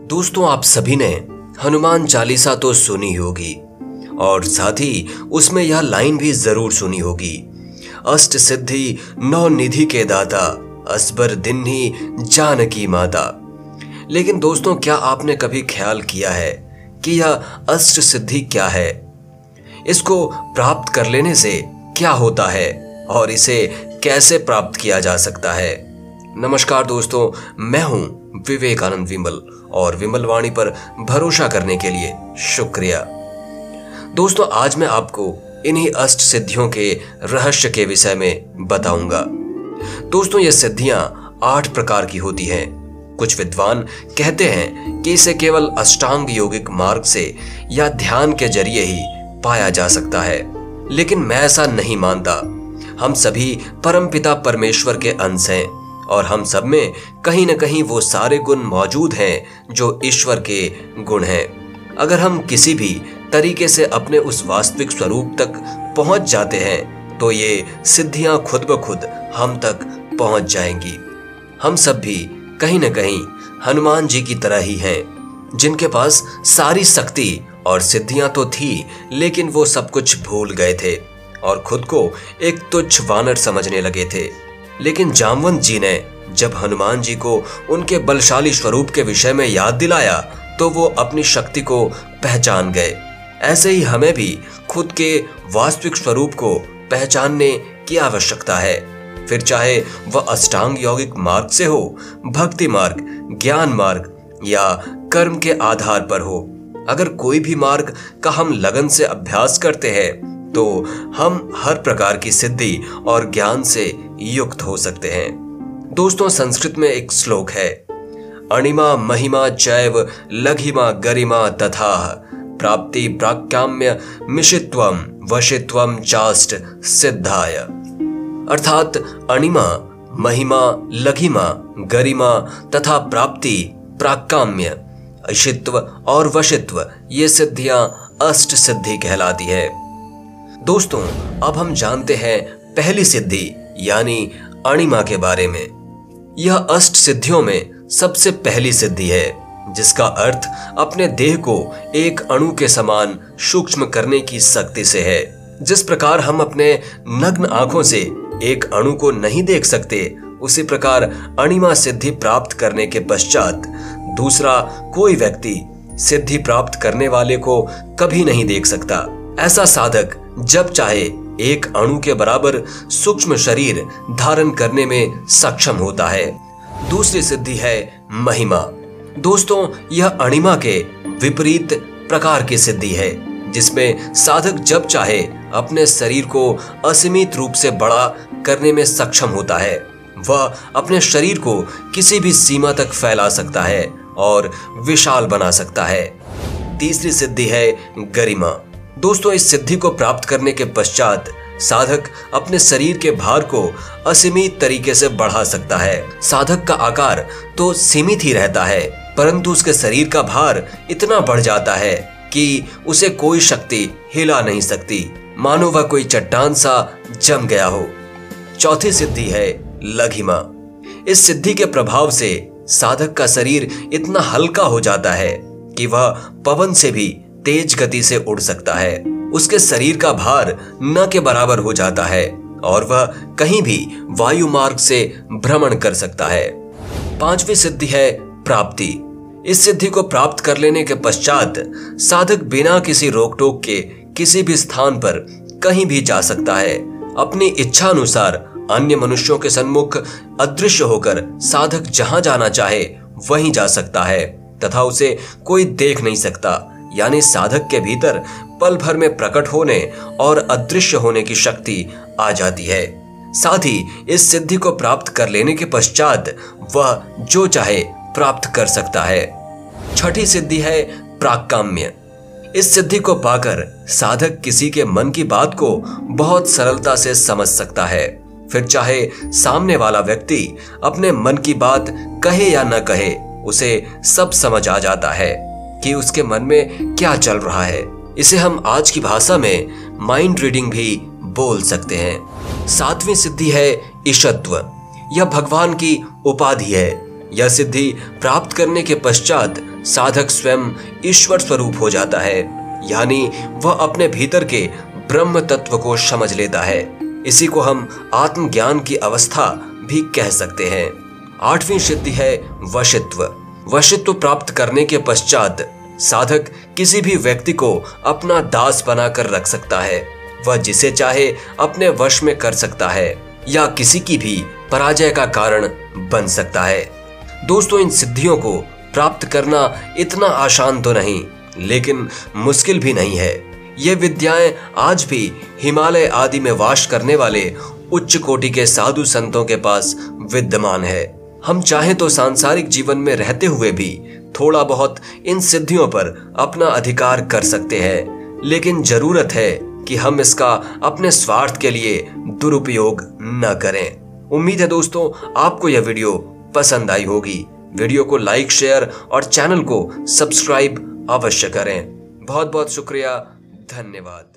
दोस्तों, आप सभी ने हनुमान चालीसा तो सुनी होगी और साथ ही उसमें यह लाइन भी जरूर सुनी होगी, अष्ट सिद्धि नौ निधि के दाता, असबर दिन्ही जानकी माता। लेकिन दोस्तों, क्या आपने कभी ख्याल किया है कि यह अष्ट सिद्धि क्या है, इसको प्राप्त कर लेने से क्या होता है और इसे कैसे प्राप्त किया जा सकता है। नमस्कार दोस्तों, मैं हूं विवेकानंद विमल और विमल वाणी पर भरोसा करने के लिए शुक्रिया। दोस्तों, आज मैं आपको इन्हीं अष्ट सिद्धियों के रहस्य के विषय में बताऊंगा। दोस्तों, ये सिद्धियां 8 प्रकार की होती हैं। कुछ विद्वान कहते हैं कि इसे केवल अष्टांग योगिक मार्ग से या ध्यान के जरिए ही पाया जा सकता है, लेकिन मैं ऐसा नहीं मानता। हम सभी परमपिता परमेश्वर के अंश हैं और हम सब में कहीं न कहीं वो सारे गुण मौजूद हैं जो ईश्वर के गुण हैं। अगर हम किसी भी तरीके से अपने उस वास्तविक स्वरूप तक पहुंच जाते हैं तो ये सिद्धियां खुद ब खुद हम तक पहुंच जाएंगी। हम सब भी कहीं न कहीं हनुमान जी की तरह ही हैं, जिनके पास सारी शक्ति और सिद्धियां तो थी, लेकिन वो सब कुछ भूल गए थे और खुद को एक तुच्छ वानर समझने लगे थे। लेकिन जामवंत जी ने जब हनुमान जी को उनके बलशाली स्वरूप के विषय में याद दिलाया तो वो अपनी शक्ति को पहचान गए। ऐसे ही हमें भी खुद के वास्तविक स्वरूप को पहचानने की आवश्यकता है, फिर चाहे वह अष्टांग यौगिक मार्ग से हो, भक्ति मार्ग, ज्ञान मार्ग या कर्म के आधार पर हो। अगर कोई भी मार्ग का हम लगन से अभ्यास करते हैं तो हम हर प्रकार की सिद्धि और ज्ञान से युक्त हो सकते हैं। दोस्तों, संस्कृत में एक श्लोक है, अणिमा महिमा चैव लघिमा गरिमा तथा प्राप्ति प्राक्याम्य मिशित्वम वशित्वम चाष्ट सिद्धाय। अर्थात अणिमा, महिमा, लघिमा, गरिमा तथा प्राप्ति, प्राक्काम्य, अशित्व और वशित्व, ये सिद्धियां अष्ट सिद्धि कहलाती है। दोस्तों, अब हम जानते हैं पहली सिद्धि यानी अणिमा के बारे में। यह अष्ट सिद्धियों में सबसे पहली सिद्धि है, जिसका अर्थ अपने देह को एक अणु के समान सूक्ष्म करने की शक्ति से है। जिस प्रकार हम अपने नग्न आंखों से एक अणु को नहीं देख सकते, उसी प्रकार अणिमा सिद्धि प्राप्त करने के पश्चात दूसरा कोई व्यक्ति सिद्धि प्राप्त करने वाले को कभी नहीं देख सकता। ऐसा साधक जब चाहे एक अणु के बराबर सूक्ष्म शरीर धारण करने में सक्षम होता है। दूसरी सिद्धि है महिमा। दोस्तों, यह अणिमा के विपरीत प्रकार की सिद्धि है, जिसमें साधक जब चाहे अपने शरीर को असीमित रूप से बड़ा करने में सक्षम होता है। वह अपने शरीर को किसी भी सीमा तक फैला सकता है और विशाल बना सकता है। तीसरी सिद्धि है गरिमा। दोस्तों, इस सिद्धि को प्राप्त करने के पश्चात साधक अपने शरीर के भार को असीमित तरीके से बढ़ा सकता है। साधक का आकार तो सीमित ही रहता है, परंतु उसके शरीर का भार इतना बढ़ जाता है कि उसे कोई शक्ति हिला नहीं सकती, मानो वह कोई चट्टान सा जम गया हो। चौथी सिद्धि है लघिमा। इस सिद्धि के प्रभाव से साधक का शरीर इतना हल्का हो जाता है कि वह पवन से भी तेज गति से उड़ सकता है। उसके शरीर का भार न के बराबर हो जाता है और वह कहीं भी वायु मार्ग से भ्रमण कर सकता है। पांचवी सिद्धि है प्राप्ति। इस सिद्धि को प्राप्त कर लेने के पश्चात साधक बिना किसी रोक टोक के किसी भी स्थान पर कहीं भी जा सकता है। अपनी इच्छा अनुसार अन्य मनुष्यों के सन्मुख अदृश्य होकर साधक जहां जाना चाहे वहीं जा सकता है तथा उसे कोई देख नहीं सकता। यानी साधक के भीतर पल भर में प्रकट होने और अदृश्य होने की शक्ति आ जाती है। साथ ही इस सिद्धि को प्राप्त कर लेने के पश्चात वह जो चाहे प्राप्त कर सकता है। छठी सिद्धि है प्राक्काम्य। इस सिद्धि को पाकर साधक किसी के मन की बात को बहुत सरलता से समझ सकता है। फिर चाहे सामने वाला व्यक्ति अपने मन की बात कहे या न कहे, उसे सब समझ आ जाता है कि उसके मन में क्या चल रहा है। इसे हम आज की भाषा में माइंड रीडिंग भी बोल सकते हैं। सातवीं सिद्धि है ईशत्व। यह भगवान की उपाधि है। यह सिद्धि प्राप्त करने के पश्चात साधक स्वयं ईश्वर स्वरूप हो जाता है, यानी वह अपने भीतर के ब्रह्म तत्व को समझ लेता है। इसी को हम आत्मज्ञान की अवस्था भी कह सकते हैं। 8वीं सिद्धि है वशित्व। वशित्व प्राप्त करने के पश्चात साधक किसी भी व्यक्ति को अपना दास बनाकर रख सकता है। वह जिसे चाहे अपने वश में कर सकता है या किसी की भी पराजय का कारण बन सकता है। दोस्तों, इन सिद्धियों को प्राप्त करना इतना आसान तो नहीं, लेकिन मुश्किल भी नहीं है। ये विद्याएं आज भी हिमालय आदि में वास करने वाले उच्च कोटि के साधु संतों के पास विद्यमान है। हम चाहे तो सांसारिक जीवन में रहते हुए भी थोड़ा बहुत इन सिद्धियों पर अपना अधिकार कर सकते हैं, लेकिन जरूरत है कि हम इसका अपने स्वार्थ के लिए दुरुपयोग न करें। उम्मीद है दोस्तों, आपको यह वीडियो पसंद आई होगी। वीडियो को लाइक, शेयर और चैनल को सब्सक्राइब अवश्य करें। बहुत बहुत शुक्रिया, धन्यवाद।